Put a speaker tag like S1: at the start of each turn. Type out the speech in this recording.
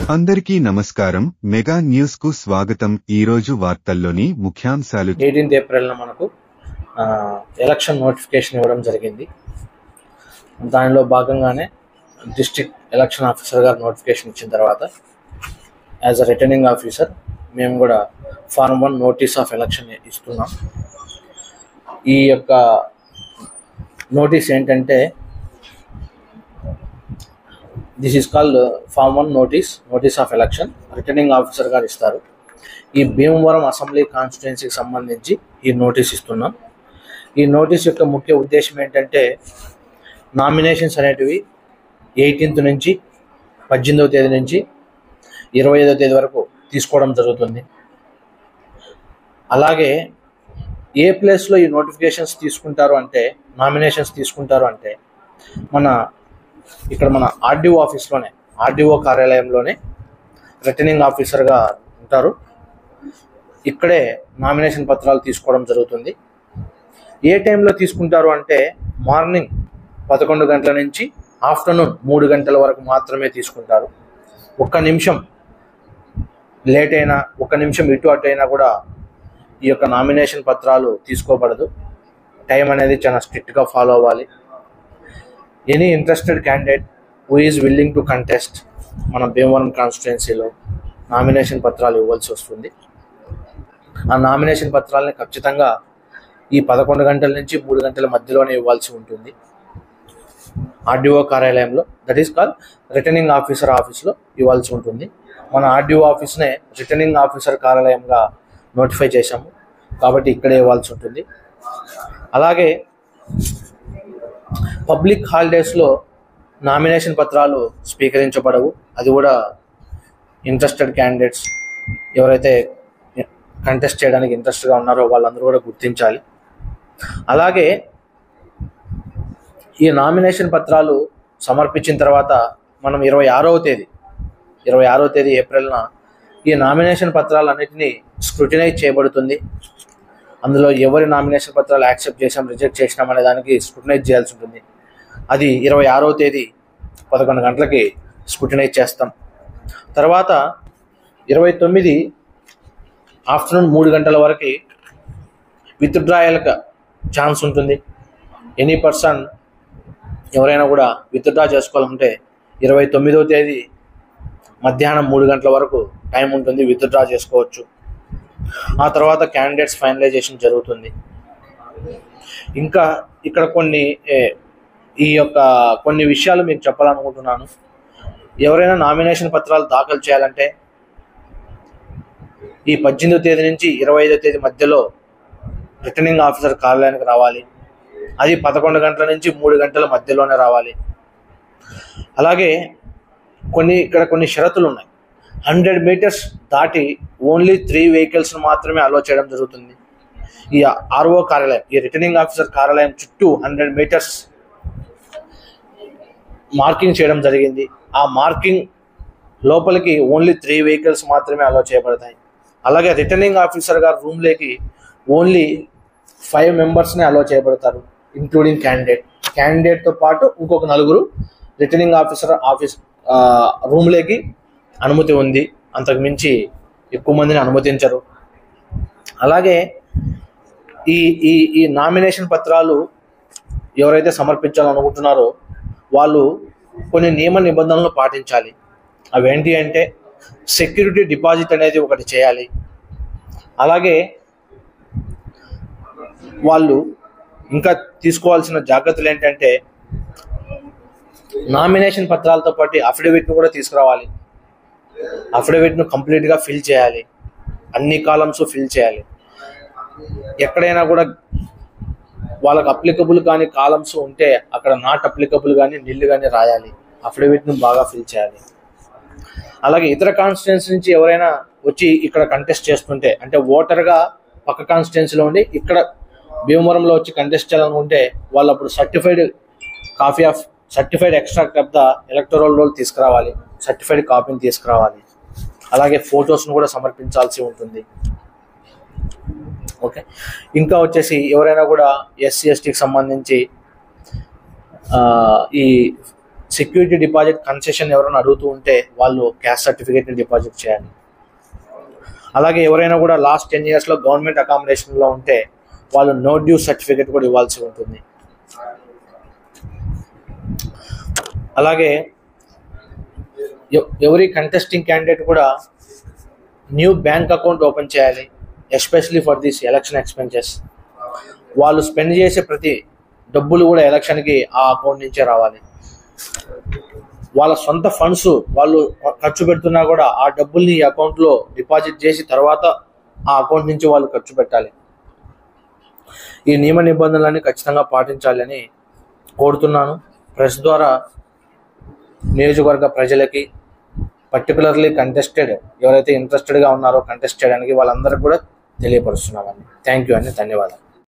S1: అందరికీ నమస్కారం. Mega news కు స్వాగతం. ఈ రోజు వార్తల్లోని ముఖ్యాంశాలు.
S2: 18th ఏప్రిల్ మనకు ఎలక్షన్ నోటిఫికేషన్ ఇవ్వడం జరిగింది. దానిలో భాగంగానే డిస్ట్రిక్ట్ ఎలక్షన్ ఆఫీసర్ గారు నోటిఫికేషన్ ఇచ్చిన తర్వాత యాజ్ అ రిటర్నింగ్ ఆఫీసర్ మేము కూడా ఫార్మ్ 1 నోటీస్ ఆఫ్ ఎలక్షన్ ఇస్తున్నాం. ఈ యొక్క నోటీస్ ఏంటంటే this is called form 1 notice of election returning officer గారు ఇస్తారు. ఈ భీమవరం అసెంబ్లీ కాన్స్టిట్యుయెన్సీకి సంబంధించి ఈ నోటీస్ ఇస్తున్నాం. ఈ నోటీస్ యొక్క ముఖ్య ఉద్దేశం ఏంటంటే నామినేషన్స్ అనేటివి 18th నుంచి 18వ తేదీ నుంచి 25వ తేదీ వరకు తీసుకోవడం జరుగుతుంది. అలాగే ఏ ప్లేస్లో ఈ నోటిఫికేషన్స్ తీసుకుంటారు అంటే నామినేషన్స్ తీసుకుంటారు అంటే మన ఆర్డీఓ ఆఫీస్లోనే, ఆర్డీఓ కార్యాలయంలోనే రిటర్నింగ్ ఆఫీసర్గా ఉంటారు. ఇక్కడే నామినేషన్ పత్రాలు తీసుకోవడం జరుగుతుంది. ఏ టైంలో తీసుకుంటారు అంటే మార్నింగ్ 11 గంటల నుంచి ఆఫ్టర్నూన్ 3 గంటల వరకు మాత్రమే తీసుకుంటారు. ఒక్క నిమిషం లేట్ అయినా, ఒక్క నిమిషం ఇటు అటు అయినా కూడా ఈ యొక్క నామినేషన్ పత్రాలు తీసుకోబడదు. టైం అనేది చాలా స్ట్రిక్ట్గా ఫాలో అవ్వాలి. Any interested candidate who is willing to contest మన భీమవరం కాన్స్టిట్యుయెన్సీలో నామినేషన్ పత్రాలు ఇవ్వాల్సి వస్తుంది. ఆ నామినేషన్ పత్రాలని ఖచ్చితంగా ఈ 11 గంటల నుంచి 3 గంటల మధ్యలోనే ఇవ్వాల్సి ఉంటుంది ఆర్డీఓ కార్యాలయంలో. That is call returning officer ఆఫీస్లో ఇవ్వాల్సి ఉంటుంది. మన ఆర్డీఓ ఆఫీస్నే రిటర్నింగ్ ఆఫీసర్ కార్యాలయంగా నోటిఫై చేశాము కాబట్టి ఇక్కడే ఇవ్వాల్సి ఉంటుంది. అలాగే పబ్లిక్ హాలిడేస్లో నామినేషన్ పత్రాలు స్వీకరించబడవు. అది కూడా ఇంట్రెస్టెడ్ క్యాండిడేట్స్ ఎవరైతే కంటెస్ట్ చేయడానికి ఇంట్రెస్ట్గా ఉన్నారో వాళ్ళందరూ కూడా గుర్తించాలి. అలాగే ఈ నామినేషన్ పత్రాలు సమర్పించిన తర్వాత మనం 26వ తేదీ ఏప్రిల్న ఈ నామినేషన్ పత్రాలన్నింటినీ స్క్రూటినైజ్ చేయబడుతుంది. అందులో ఎవరి నామినేషన్ పత్రాలు యాక్సెప్ట్ చేసాం, రిజెక్ట్ చేసినాం అనే దానికి స్క్రూటినైజ్ చేయాల్సి ఉంటుంది. అది 26వ తేదీ 11 గంటలకి స్క్రూటినైజ్ చేస్తాం. తర్వాత 29 ఆఫ్టర్నూన్ 3 గంటల వరకు విత్డ్రాయల్కి ఛాన్స్ ఉంటుంది. ఎనీ పర్సన్ ఎవరైనా కూడా విత్డ్రా చేసుకోవాలంటే 29వ తేదీ మధ్యాహ్నం 3 గంటల వరకు టైం ఉంటుంది, విత్డ్రా చేసుకోవచ్చు. ఆ తర్వాత క్యాండిడేట్స్ ఫైనలైజేషన్ జరుగుతుంది. ఇంకా ఇక్కడ కొన్ని విషయాలు మీకు చెప్పాలనుకుంటున్నాను. ఎవరైనా నామినేషన్ పత్రాలు దాఖలు చేయాలంటే ఈ 18వ తేదీ నుంచి 25వ తేదీ మధ్యలో రిటర్నింగ్ ఆఫీసర్ కార్యాలయానికి రావాలి. అది 11 గంటల నుంచి 3 గంటల మధ్యలోనే రావాలి. అలాగే ఇక్కడ కొన్ని షరతులు ఉన్నాయి. 100 మీటర్స్ దాటి ఓన్లీ 3 వెహికల్స్ మాత్రమే అలో చేయడం జరుగుతుంది. ఈ ఆర్ఓ కార్యాలయం, ఈ రిటర్నింగ్ ఆఫీసర్ కార్యాలయం చుట్టూ 100 మీటర్స్ మార్కింగ్ చేయడం జరిగింది. ఆ మార్కింగ్ లోపలికి ఓన్లీ 3 వెహికల్స్ మాత్రమే అలో చేయబడతాయి. అలాగే రిటర్నింగ్ ఆఫీసర్ గారు రూమ్లోకి ఓన్లీ 5 మెంబర్స్నే అలో చేయబడతారు, ఇంక్లూడింగ్ క్యాండిడేట్తో పాటు ఇంకొక 4 రిటర్నింగ్ ఆఫీసర్ రూమ్లోకి అనుమతి ఉంది. అంతకు మించి ఎక్కువ మందిని అనుమతించరు. అలాగే ఈ నామినేషన్ పత్రాలు ఎవరైతే సమర్పించాలనుకుంటున్నారో వాళ్ళు కొన్ని నియమ నిబంధనలు పాటించాలి. అవేంటి అంటే సెక్యూరిటీ డిపాజిట్ అనేది ఒకటి చేయాలి. అలాగే వాళ్ళు ఇంకా తీసుకోవాల్సిన జాగ్రత్తలు ఏంటంటే నామినేషన్ పత్రాలతో పాటు అఫిడవిట్ను కూడా తీసుకురావాలి. అఫిడవిట్ను కంప్లీట్గా ఫిల్ చేయాలి. అన్ని కాలమ్స్ ఫిల్ చేయాలి. ఎక్కడైనా కూడా వాళ్ళకి అప్లికబుల్ కానీ కాలమ్స్ ఉంటే అక్కడ నాట్ అప్లికబుల్ కానీ నిల్ కానీ రాయాలి. అఫిడవిట్ను బాగా ఫిల్ చేయాలి. అలాగే ఇతర కాన్స్టిట్యుయెన్సీ నుంచి ఎవరైనా వచ్చి ఇక్కడ కంటెస్ట్ చేస్తుంటే, అంటే ఓటర్గా పక్క కాన్స్టిట్యుయెన్సీలో ఉండి ఇక్కడ భీమవరంలో వచ్చి కంటెస్ట్ చేయాలనుకుంటే వాళ్ళు అప్పుడు certified extract of the electoral roll తీసుకురావాలి. సర్టిఫైడ్ కాపీని తీసుకురావాలి. అలాగే ఫొటోస్ను కూడా సమర్పించాల్సి ఉంటుంది. ఓకే, ఇంకా వచ్చేసి ఎవరైనా కూడా SC STకి సంబంధించి ఈ సెక్యూరిటీ డిపాజిట్ కన్సెషన్ ఎవరైనా అడుగుతూ ఉంటే వాళ్ళు క్యాస్ట్ సర్టిఫికేట్ని డిపాజిట్ చేయాలి. అలాగే ఎవరైనా కూడా లాస్ట్ 10 yearsలో గవర్నమెంట్ అకామిడేషన్లో ఉంటే వాళ్ళు నో డ్యూ సర్టిఫికేట్ కూడా ఇవ్వాల్సి ఉంటుంది. అలాగే ఎవరి కంటెస్టింగ్ క్యాండిడేట్ కూడా న్యూ బ్యాంక్ అకౌంట్ ఓపెన్ చేయాలి, especially for this election expenses. వాళ్ళు స్పెండ్ చేసే ప్రతి డబ్బులు కూడా ఎలక్షన్కి ఆ అకౌంట్ నుంచే రావాలి. వాళ్ళ సొంత ఫండ్స్ వాళ్ళు ఖర్చు పెడుతున్నా కూడా ఆ డబ్బుల్ని ఈ అకౌంట్లో డిపాజిట్ చేసి తర్వాత ఆ అకౌంట్ నుంచి వాళ్ళు ఖర్చు పెట్టాలి. ఈ నియమ నిబంధనలన్నీ ఖచ్చితంగా పాటించాలని కోరుతున్నాను. ప్రెస్ ద్వారా నియోజకవర్గ ప్రజలకి, పర్టికులర్లీ కంటెస్టెడ్ ఎవరైతే ఇంట్రెస్టెడ్గా ఉన్నారో కంటెస్ట్ చేయడానికి వాళ్ళందరికీ కూడా తెలియపరుస్తున్నామండి. థ్యాంక్ యూ అండి, ధన్యవాదాలు.